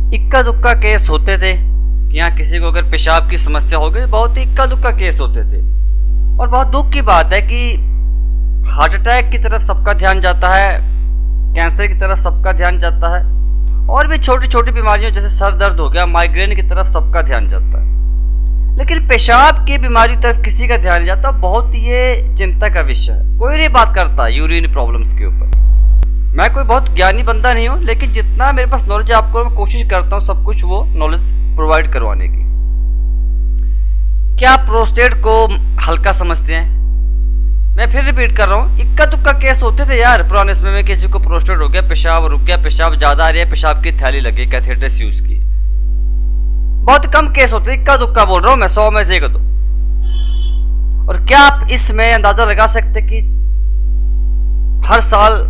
इक्का दुक्का केस होते थे कि यहाँ किसी को अगर पेशाब की समस्या हो गई, बहुत ही इक्का दुक्का केस होते थे। और बहुत दुख की बात है कि हार्ट अटैक की तरफ सबका ध्यान जाता है, कैंसर की तरफ सबका ध्यान जाता है, और भी छोटी छोटी बीमारियों जैसे सर दर्द हो गया, माइग्रेन की तरफ सबका ध्यान जाता है, लेकिन पेशाब की बीमारी की तरफ किसी का ध्यान नहीं जाता। बहुत ये चिंता का विषय है। कोई नहीं बात करता यूरिन प्रॉब्लम्स के ऊपर। मैं कोई बहुत ज्ञानी बंदा नहीं हूँ, लेकिन जितना मेरे पास नॉलेज है आपको मैं कोशिश करता हूँ सब कुछ वो नॉलेज प्रोवाइड करवाने की। क्या आप प्रोस्टेट को हल्का समझते हैं? मैं फिर रिपीट कर रहा हूँ, इक्का दुक्का केस होते थे यार पुराने समय में। किसी को प्रोस्टेट हो गया, पेशाब रुक गया, पेशाब ज्यादा आ रही है, पेशाब की थैली लगी, कैथेटर्स यूज की। बहुत कम केस होते, इक्का दुक्का बोल रहा हूँ मैं, 100 में से 1-2। और क्या आप इसमें अंदाजा लगा सकते कि हर साल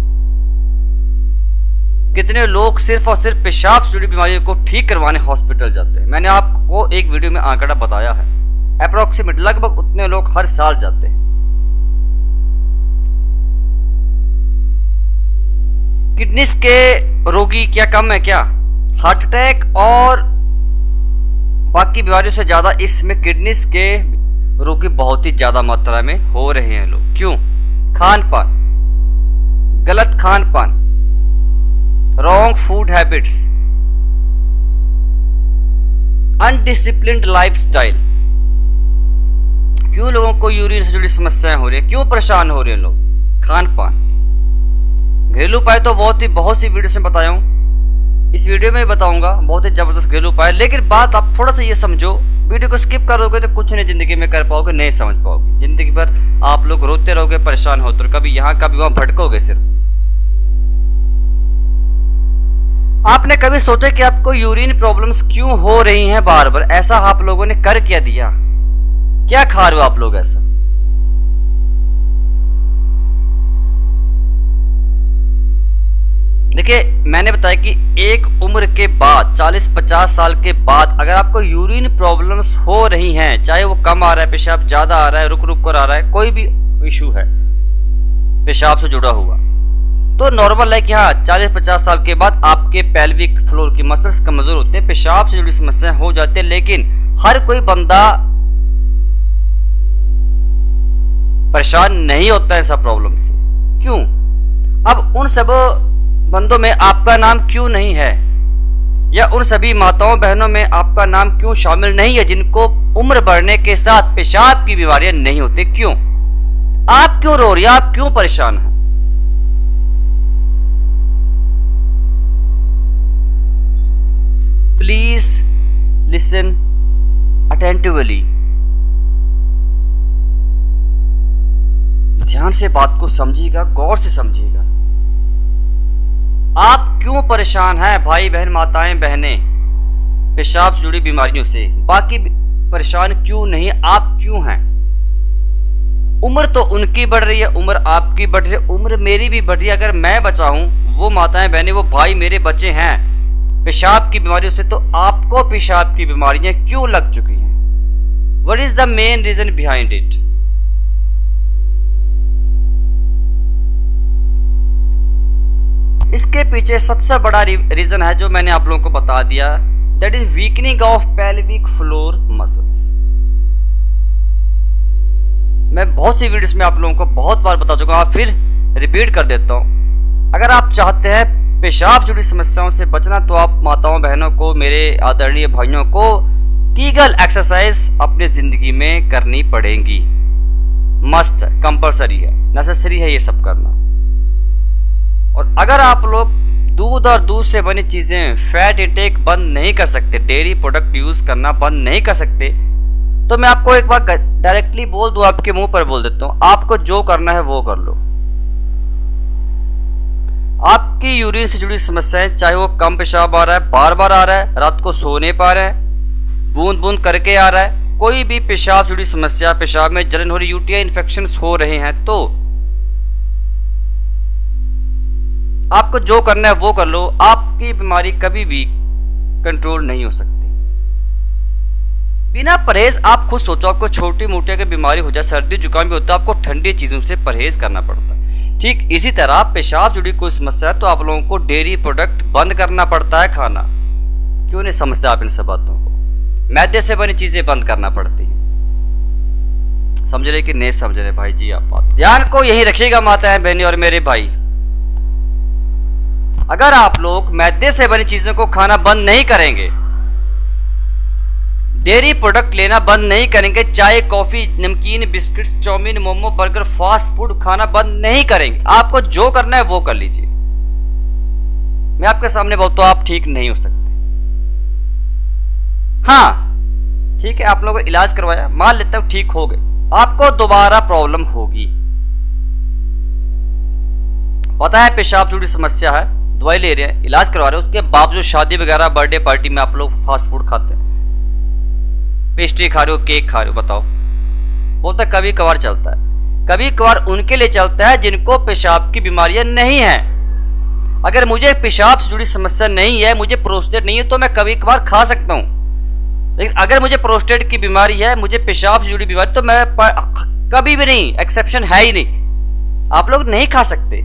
कितने लोग सिर्फ और सिर्फ पेशाब से जुड़ी बीमारियों को ठीक करवाने हॉस्पिटल जाते हैं? मैंने आपको एक वीडियो में आंकड़ा बताया है, अप्रोक्सीमेट लगभग उतने लोग हर साल जाते हैं। किडनीज के रोगी क्या कम है क्या? हार्ट अटैक और बाकी बीमारियों से ज्यादा इसमें किडनीज के रोगी बहुत ही ज्यादा मात्रा में हो रहे हैं लोग। क्यों? खान पान, गलत खान पान, wrong food habits, undisciplined lifestyle. क्यों लोगों को यूरिन से जुड़ी समस्याएं हो रही है? क्यों परेशान हो रहे हैं लोग? खान पान। घरेलू उपाय तो बहुत सी वीडियो में बताया हूं, इस वीडियो में बताऊंगा बहुत ही जबरदस्त घरेलू उपाय। लेकिन बात आप थोड़ा सा ये समझो, वीडियो को स्किप करोगे तो कुछ नहीं जिंदगी में कर पाओगे, नहीं समझ पाओगे। जिंदगी भर आप लोग रोते रहोगे, परेशान होते रहोगे, कभी यहाँ कभी वहां भटकोगे सिर्फ। आपने कभी सोचा कि आपको यूरिन प्रॉब्लम्स क्यों हो रही हैं बार बार? ऐसा आप लोगों ने कर क्या दिया? क्या खा रहे हो आप लोग ऐसा? देखिए, मैंने बताया कि एक उम्र के बाद 40-50 साल के बाद अगर आपको यूरिन प्रॉब्लम्स हो रही हैं, चाहे वो कम आ रहा है, पेशाब ज्यादा आ रहा है, रुक रुक कर आ रहा है, कोई भी इशू है पेशाब से जुड़ा हुआ, तो नॉर्मल है कि हाँ 40-50 साल के बाद आपके पेल्विक फ्लोर की मसल्स कमजोर होते हैं, पेशाब से जुड़ी समस्याएं हो जाती है। लेकिन हर कोई बंदा परेशान नहीं होता है ऐसा प्रॉब्लम से। क्यों? अब उन सब बंदों में आपका नाम क्यों नहीं है, या उन सभी माताओं बहनों में आपका नाम क्यों शामिल नहीं है जिनको उम्र बढ़ने के साथ पेशाब की बीमारियां नहीं होती? क्यों? आप क्यों रो रही हैं? आप क्यों परेशान हैं? प्लीज लिसन अटेंटिवली, ध्यान से बात को समझिएगा, गौर से समझिएगा। आप क्यों परेशान हैं भाई बहन, माताएं बहनें, पेशाब से जुड़ी बीमारियों से? बाकी परेशान क्यों नहीं, आप क्यों हैं? उम्र तो उनकी बढ़ रही है, उम्र आपकी बढ़ रही है, उम्र मेरी भी बढ़ रही है। अगर मैं बचा हूं, वो माताएं बहनें, वो भाई मेरे बच्चे हैं पेशाब की बीमारियों से, तो आपको पेशाब की बीमारियां क्यों लग चुकी हैं? What is the main reason behind it? इसके पीछे सबसे बड़ा रीजन है जो मैंने आप लोगों को बता दिया, that is weakening of pelvic floor muscles. मैं बहुत सी वीडियोस में आप लोगों को बहुत बार बता चुका हूं, फिर रिपीट कर देता हूं। अगर आप चाहते हैं पेशाब जुड़ी समस्याओं से बचना, तो आप माताओं बहनों को, मेरे आदरणीय भाइयों को कीगल एक्सरसाइज अपनी जिंदगी में करनी पड़ेगी। मस्ट है, कंपलसरी है, नेसेसरी है ये सब करना। और अगर आप लोग दूध और दूध से बनी चीजें, फैट इंटेक बंद नहीं कर सकते, डेयरी प्रोडक्ट यूज करना बंद नहीं कर सकते, तो मैं आपको एक बात डायरेक्टली बोल दूं, आपके मुंह पर बोल देता हूं, आपको जो करना है वो कर लो। आपकी यूरिन से जुड़ी समस्याएं, चाहे वो कम पेशाब आ रहा है, बार बार आ रहा है, रात को सो नहीं पा रहे हैं, बूंद बूंद करके आ रहा है, कोई भी पेशाब से जुड़ी समस्या, पेशाब में जलन हो रही, यूटीआई इन्फेक्शंस हो रहे हैं, तो आपको जो करना है वो कर लो। आपकी बीमारी कभी भी कंट्रोल नहीं हो सकती बिना परहेज। आप खुद सोचो, आपको छोटी मोटी अगर बीमारी हो जाए, सर्दी जुकाम भी होता है, आपको ठंडी चीजों से परहेज करना पड़ता है। ठीक इसी तरह पेशाब जुड़ी कोई समस्या है तो आप लोगों को डेयरी प्रोडक्ट बंद करना पड़ता है खाना। क्यों नहीं समझते आप इन सब बातों को? मैदे से बनी चीजें बंद करना पड़ती हैं। समझ रहे कि नहीं समझ रहे भाई जी? आप बात ध्यान को यही रखिएगा माताएं बहनें और मेरे भाई। अगर आप लोग मैदे से बनी चीजों को खाना बंद नहीं करेंगे, डेयरी प्रोडक्ट लेना बंद नहीं करेंगे, चाय कॉफी नमकीन biscuits chowmein momo burger fast food खाना बंद नहीं करेंगे, आपको जो करना है वो कर लीजिए। मैं आपके सामने बोलता हूं आप ठीक नहीं हो सकते। हाँ ठीक है, आप लोगों ने इलाज करवाया, मान लेता हूं ठीक हो गए, आपको दोबारा प्रॉब्लम होगी। पता है पेशाब जुड़ी समस्या है, दवाई ले रहे हैं, इलाज करवा रहे हैं, उसके बावजूद शादी वगैरह बर्थडे पार्टी में आप लोग फास्ट फूड खाते हैं, पेस्ट्री खा रहे हो, केक खा रहे हो, बताओ। बोलता है कभी कभार चलता है। कभी कभार उनके लिए चलता है जिनको पेशाब की बीमारियां नहीं है। अगर मुझे पेशाब से जुड़ी समस्या नहीं है, मुझे प्रोस्टेट नहीं है, तो मैं कभी कभार खा सकता हूं। लेकिन अगर मुझे प्रोस्टेट की बीमारी है, मुझे पेशाब से जुड़ी बीमारी, तो मैं कभी भी नहीं, एक्सेप्शन है ही नहीं, आप लोग नहीं खा सकते।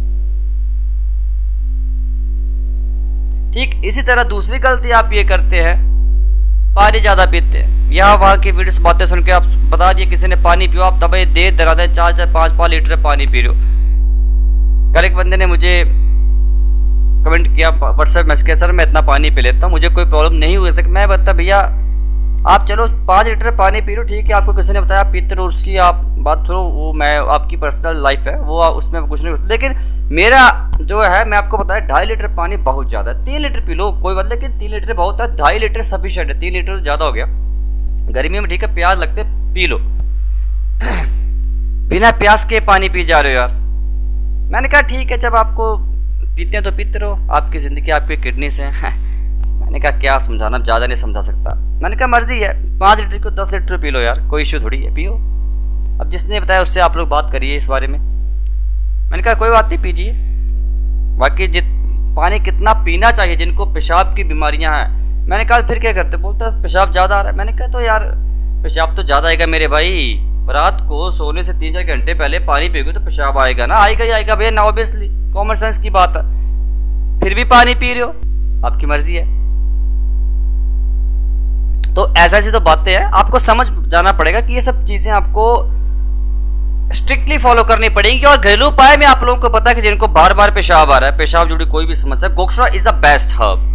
ठीक इसी तरह दूसरी गलती आप ये करते हैं, पानी ज्यादा पीते हैं। यहाँ वहां की वीडियो से बातें सुन के आप बता दिए किसी ने पानी पियो, आप दबाए दे दरा दे 4-5 लीटर पानी पी रहे हो। कल एक बंदे ने मुझे कमेंट किया व्हाट्सएप मैसेज किया, सर मैं इतना पानी पी लेता हूँ, मुझे कोई प्रॉब्लम नहीं हुई तक। मैं बता भैया आप चलो 5 लीटर पानी पी लो, ठीक है, आपको किसी ने बताया आप पीते रहो, उसकी आप बात करो, वो मैं आपकी पर्सनल लाइफ है, वो उसमें कुछ नहीं होता। लेकिन मेरा जो है मैं आपको बताया 2.5 लीटर पानी बहुत ज़्यादा है। 3 लीटर पी लो कोई बात, लेकिन 3 लीटर बहुत है, 2.5 लीटर सफिशिएंट है। 3 लीटर ज़्यादा हो गया, गर्मी में ठीक है प्यास लगते पी लो। बिना प्यास के पानी पी जा रहे हो यार। मैंने कहा ठीक है, जब आपको पीते हैं तो पीते रहो, आपकी ज़िंदगी आपकी किडनी से है। मैंने कहा क्या समझाना, ज़्यादा नहीं समझा सकता। मैंने कहा मर्जी है, 5 लीटर को 10 लीटर पी लो यार, कोई इशू थोड़ी है, पियो। अब जिसने बताया उससे आप लोग बात करिए इस बारे में। मैंने कहा कोई बात नहीं, पीजिए। बाकी पानी कितना पीना चाहिए जिनको पेशाब की बीमारियां हैं। मैंने कहा फिर क्या करते, बोलता पेशाब ज़्यादा आ रहा है। मैंने कहा तो यार पेशाब तो ज़्यादा आएगा मेरे भाई, रात को सोने से 3-4 घंटे पहले पानी पियोगे तो पेशाब आएगा ना, आएगा ही आएगा भैया, ना ऑब्वियसली, कॉमन सेंस की बात है। फिर भी पानी पी रहे हो, आपकी मर्जी है। तो ऐसी तो बातें हैं, आपको समझ जाना पड़ेगा कि ये सब चीजें आपको स्ट्रिक्टली फॉलो करनी पड़ेंगी। और घरेलू उपाय में आप लोगों को पता है कि जिनको बार बार पेशाब आ रहा है, पेशाब जुड़ी कोई भी समस्या, gokshura is the best herb.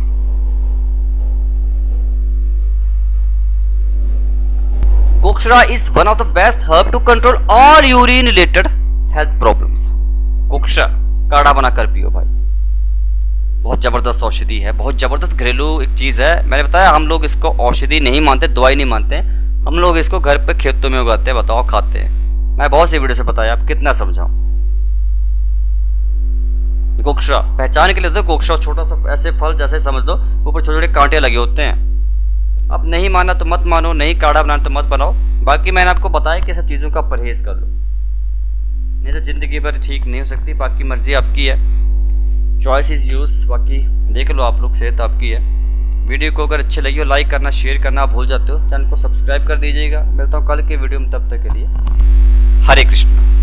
Gokshura is one of the best herb to control all urine related health problems. गोक्षरा काढ़ा बनाकर पियो भाई, बहुत जबरदस्त औषधि है, बहुत जबरदस्त घरेलू एक चीज है। मैंने बताया हम लोग इसको औषधि नहीं मानते, दवाई नहीं मानते, हम लोग इसको घर पे खेतों में उगाते हैं, बताओ खाते हैं। मैं बहुत सी वीडियो से बताया, आप कितना समझाऊं। गोक्षरा पहचान के लिए तो गोक्षरा छोटा सा ऐसे फल जैसे समझ लो, ऊपर छोटे छोटे कांटे लगे होते हैं। अब नहीं माना तो मत मानो, नहीं काढ़ा बनाना तो मत बनाओ। बाकी मैंने आपको बताया कि सब चीज़ों का परहेज कर लो, नहीं तो जिंदगी भर ठीक नहीं हो सकती। बाकी मर्जी आपकी है, चॉइस इज यूज, बाकी देख लो आप लोग, सेहत आपकी है। वीडियो को अगर अच्छी लगी हो लाइक करना, शेयर करना आप भूल जाते हो, चैनल को सब्सक्राइब कर दीजिएगा। मिलता हूँ कल के वीडियो में, तब तक के लिए हरे कृष्ण।